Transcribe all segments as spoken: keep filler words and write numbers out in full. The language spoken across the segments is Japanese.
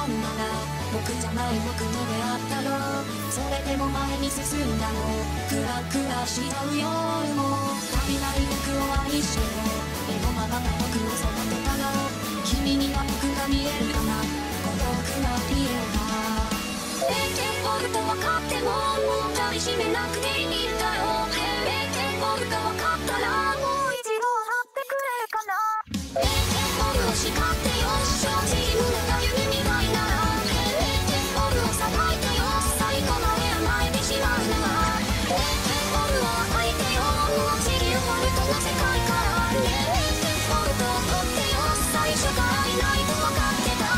んなら僕じゃない僕のであったろう。それでも前に進んだのクラクラしちゃう夜も足りない僕を愛してよ。でもままた僕を育てたろう。君には僕が見えるかな。孤独な家がれいてんごと分かってももう抱きしめなくていいんだよ。れいてんごが分かったらもう一度会ってくれるかな。れいてんごを叱ってよ正直無駄が夢みたいなられいてんごをさばいてよ。最後まで甘えてしまうのはれいてんごを吐いてよ。もう地球はこの世界かられいてんごと取ってよ。最初からいないと分かってた。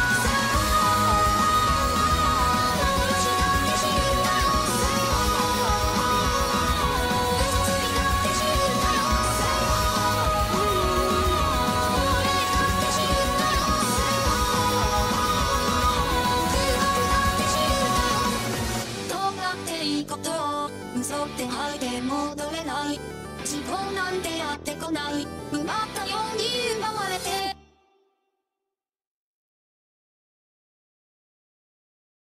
嘘って吐いて戻れない。自分なんてやってこない。埋まった